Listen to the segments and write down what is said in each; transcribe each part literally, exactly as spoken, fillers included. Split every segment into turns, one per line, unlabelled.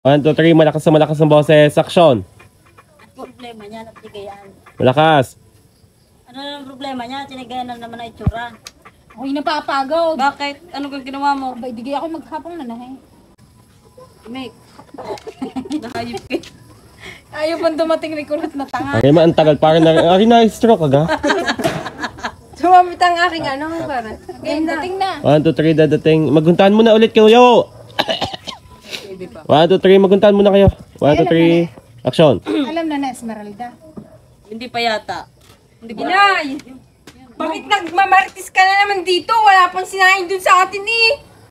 One, two, three. Malakas na malakas ang boses. Action.
Problema niya, natigayan.
Malakas.
Ano na ang problema niya? Tinigayan na naman ang itsura.
Ako'y napapagod.
Bakit? Ano kang ginawa mo?
Abay, digay ako maghapong na nahe.
Make. Nakayip ka.
Ayaw pang dumating ni kulot na tanga.
Ay, man, ang tagal. Parang na, ari na stroke aga.
Sumamit ang aking ano, para.
Game dating na.
One, two, three. Dadating. Maguntahan muna ulit kayo. One, two, three. Maguntahan muna kayo. One, two, three. Action.
Alam na na, Esmeralda.
Hindi pa yata. Hindi ba?
Inay! Bakit nagmamaritis ka na naman dito? Wala pang sinahin dun sa atin eh.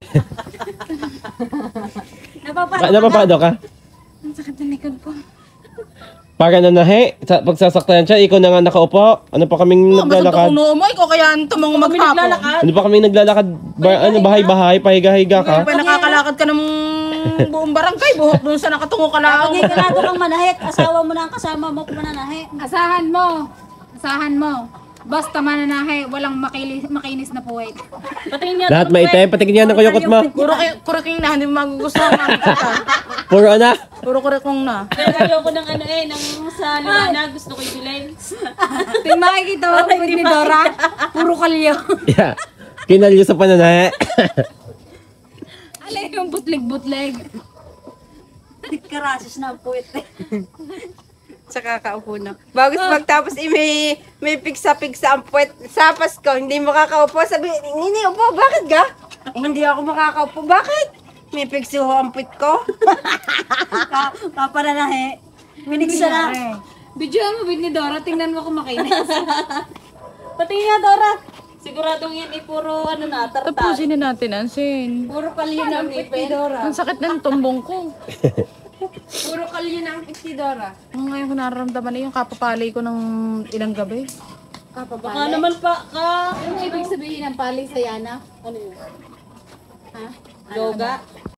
Napapano
Ano pa paano ka?
Ang sakit ng likod ko.
Para na nahe. Sa pagsasaktan siya, ikaw na nga nakaupo. Ano pa kaming naglalakad?
Ano mo? Ikaw kaya tumang maghapon.
Ano pa kaming naglalakad? Ba, ano, bahay-bahay, pahiga-higa ka?
Pa nakakalakad ka ng buong barangay. Buhok dun sa nakatungo ka lang.
Pag ikalado kang manahit, asawa mo na ang kasama mo kung mananahi.
Asahan mo. Asahan mo. Basta mananahe, walang makilis, makinis na puwet.
Patingin niya.
Lahat maitim. Patingin niya ng kuyukot mo.
Puro kureking na, hindi mo magugustuhan.
Puro ano?
Puro kurekong na.
Kaya ayoko ng ano eh, ng sa liwanag, gusto ko i-delay.
Tingnan makikita mo, puwet ni Dora. Puro kalyo.
Yeah. Kinalyo sa pananahe.
Alay yung butleg-butleg.
Karasis na ang puwet eh.
Sa kakaupo na. Bago magtapos eh, may, may pigsa-pigsa ang puwet sa Pasko. Hindi makakaupo. Sabi, Nini, upo, bakit ga? Eh, hindi ako makakaupo. Bakit? May pigsuho ang puwet ko.
Pa- Papananahi. Minigsa na.
Video mo, puwet ni Dora. Tingnan mo kung makinis.
Patingin nga, Dora. Siguradong yan eh, puro ano na, tartar.
Tapusin na natin, Ansin.
Puro kalyo na ang puwet ni Dora.
Ang sakit ng tumbong ko.
Puro kalyo na ang puwet ni Dora.
Ngayon ko nararamdaman na yung kapapalay ko ng ilang gabi.
Baka naman pa ka.
Ano ibig sabihin ng pali sa Yana?
Ano yun?
Ha?
Yoga?